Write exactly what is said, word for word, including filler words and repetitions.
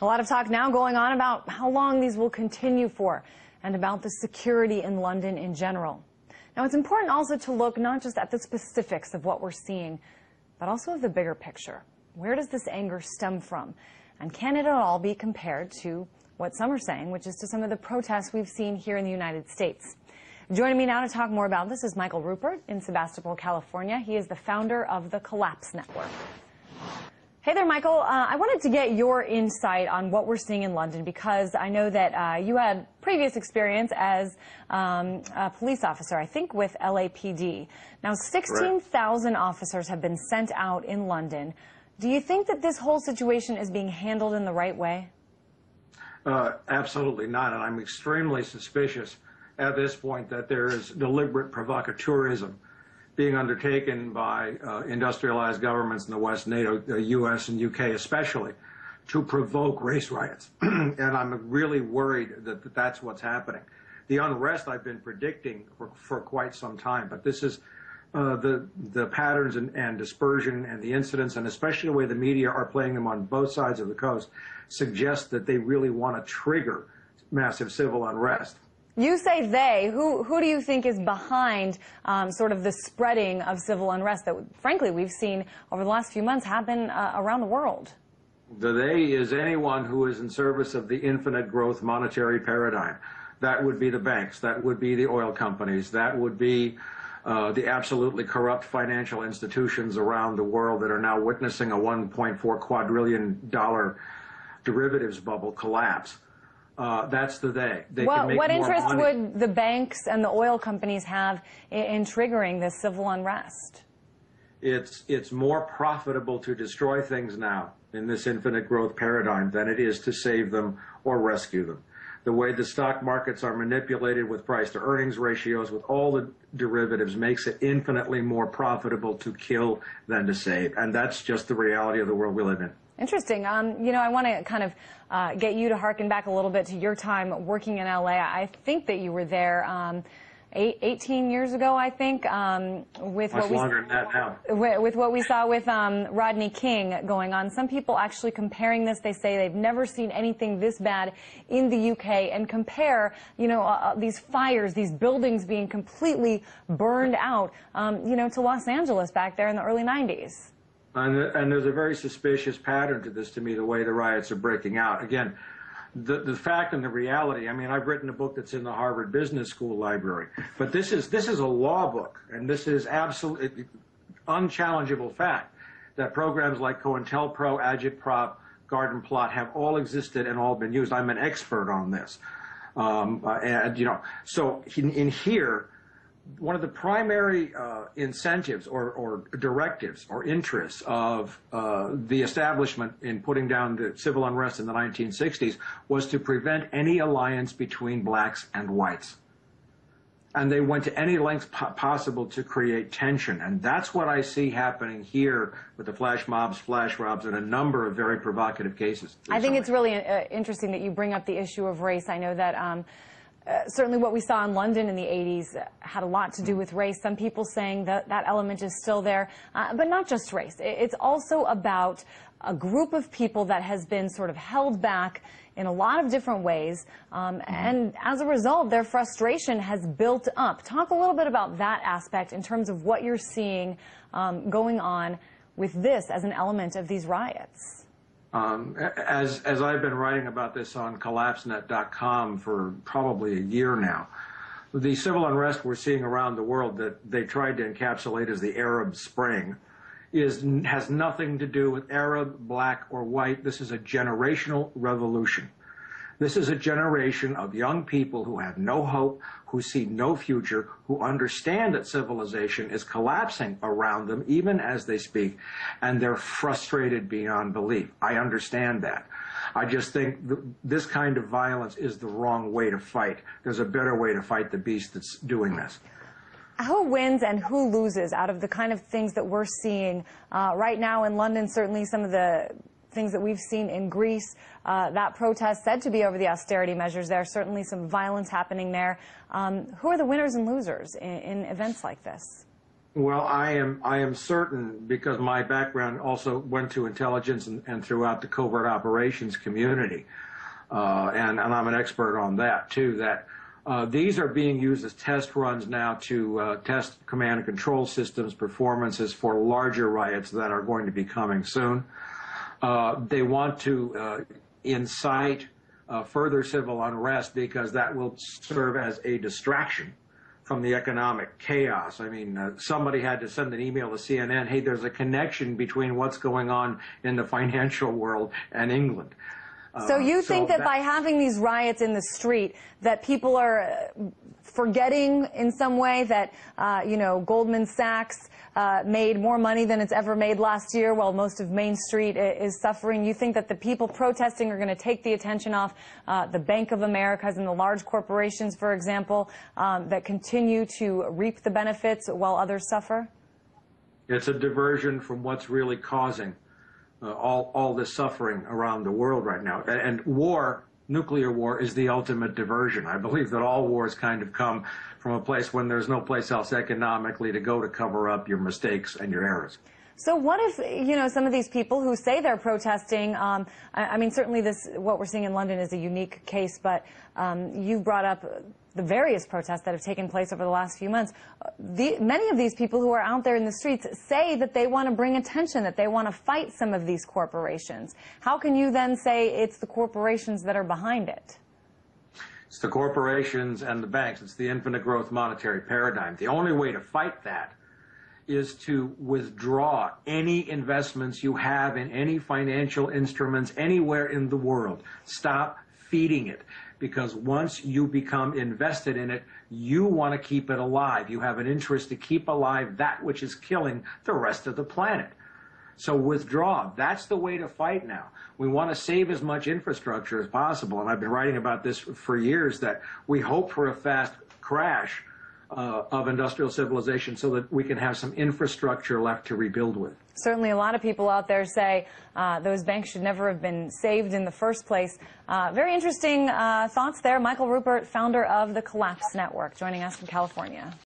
A lot of talk now going on about how long these will continue for and about the security in London in general. Now, it's important also to look not just at the specifics of what we're seeing, but also of the bigger picture. Where does this anger stem from? And can it at all be compared to what some are saying, which is to some of the protests we've seen here in the United States? Joining me now to talk more about this is Michael Ruppert in Sebastopol, California. He is the founder of the Collapse Network. Hey there, Michael. Uh, I wanted to get your insight on what we're seeing in London because I know that uh, you had previous experience as um, a police officer, I think with L A P D. Now, sixteen thousand officers have been sent out in London. Do you think that this whole situation is being handled in the right way? Uh, absolutely not, and I'm extremely suspicious at this point that there is deliberate provocateurism being undertaken by uh, industrialized governments in the West, NATO, the U S and U K especially, to provoke race riots. And I'm really worried that that's what's happening. The unrest I've been predicting for, for quite some time, but this is uh, the, the patterns and, and dispersion and the incidents, and especially the way the media are playing them on both sides of the coast, suggest that they really want to trigger massive civil unrest. You say they. Who, who do you think is behind um, sort of the spreading of civil unrest that, frankly, we've seen over the last few months happen uh, around the world? The they is anyone who is in service of the infinite growth monetary paradigm. That would be the banks. That would be the oil companies. That would be uh, the absolutely corrupt financial institutions around the world that are now witnessing a one point four quadrillion dollar derivatives bubble collapse. Uh, that's the they. They well, can make what more interest money. would the banks and the oil companies have in, in triggering this civil unrest? It's, it's more profitable to destroy things now in this infinite growth paradigm than it is to save them or rescue them. The way the stock markets are manipulated with price to earnings ratios, with all the derivatives, makes it infinitely more profitable to kill than to save. And that's just the reality of the world we live in. Interesting. Um, you know, I want to kind of uh, get you to harken back a little bit to your time working in L A. I think that you were there um, eight, eighteen years ago, I think, um, with Much what we longer than that now. With, with what we saw with um, Rodney King going on. Some people actually comparing this. They say they've never seen anything this bad in the U K, and compare, you know, uh, these fires, these buildings being completely burned out, um, you know, to Los Angeles back there in the early nineties. And, and there's a very suspicious pattern to this, to me, the way the riots are breaking out. Again, the, the fact and the reality, I mean, I've written a book that's in the Harvard Business School library, but this is, this is a law book, and this is absolutely unchallengeable fact that programs like COINTELPRO, Agitprop, Garden Plot have all existed and all been used. I'm an expert on this. Um, uh, and, you know, so in, in here, one of the primary uh, incentives or, or directives or interests of uh, the establishment in putting down the civil unrest in the nineteen sixties was to prevent any alliance between blacks and whites. And they went to any lengths po possible to create tension. And that's what I see happening here with the flash mobs, flash robs, and a number of very provocative cases recently. I think it's really uh, interesting that you bring up the issue of race. I know that um, Uh, certainly what we saw in London in the eighties had a lot to do with race. Some people saying that that element is still there, uh, but not just race. It's also about a group of people that has been sort of held back in a lot of different ways, um, and as a result, their frustration has built up. Talk a little bit about that aspect in terms of what you're seeing um, going on with this as an element of these riots. Um, as, as I've been writing about this on collapse net dot com for probably a year now, the civil unrest we're seeing around the world that they tried to encapsulate as the Arab Spring is, has nothing to do with Arab, black, or white. This is a generational revolution. This is a generation of young people who have no hope, who see no future, who understand that civilization is collapsing around them even as they speak, and they're frustrated beyond belief. I understand that. I just think th this kind of violence is the wrong way to fight. There's a better way to fight the beast that's doing this. Who wins and who loses out of the kind of things that we're seeing uh, right now in London? Certainly some of the things that we've seen in Greece, uh, that protest said to be over the austerity measures there, certainly some violence happening there. Um, who are the winners and losers in, in events like this? Well, I am I am certain, because my background also went to intelligence and, and throughout the covert operations community, uh, and, and I'm an expert on that too, that uh, these are being used as test runs now to uh, test command and control systems performances for larger riots that are going to be coming soon. Uh, they want to uh, incite uh, further civil unrest because that will serve as a distraction from the economic chaos. I mean, uh, somebody had to send an email to C N N, hey, there's a connection between what's going on in the financial world and England. Uh, so you think so that, that by having these riots in the street, that people are uh, forgetting in some way that, uh, you know, Goldman Sachs uh, made more money than it's ever made last year while most of Main Street is suffering? You think that the people protesting are going to take the attention off uh, the Bank of Americas and the large corporations, for example, um, that continue to reap the benefits while others suffer? It's a diversion from what's really causing uh, all, all this suffering around the world right now. And, and war, nuclear war, is the ultimate diversion. I believe that all wars kind of come from a place when there's no place else economically to go to cover up your mistakes and your errors. So what if, you know, some of these people who say they're protesting, um, I, I mean, certainly this, what we're seeing in London is a unique case, but um, you brought up the various protests that have taken place over the last few months. The, many of these people who are out there in the streets say that they want to bring attention, that they want to fight some of these corporations. How can you then say it's the corporations that are behind it? It's the corporations and the banks. It's the infinite growth monetary paradigm. The only way to fight that is to withdraw any investments you have in any financial instruments anywhere in the world. Stop feeding it, because once you become invested in it, you want to keep it alive. You have an interest to keep alive that which is killing the rest of the planet. So withdraw. That's the way to fight now. We want to save as much infrastructure as possible, and I've been writing about this for years, that we hope for a fast crash uh, of industrial civilization so that we can have some infrastructure left to rebuild with. Certainly a lot of people out there say uh, those banks should never have been saved in the first place. Uh, very interesting uh, thoughts there. Michael Ruppert, founder of the Collapse Network, joining us from California.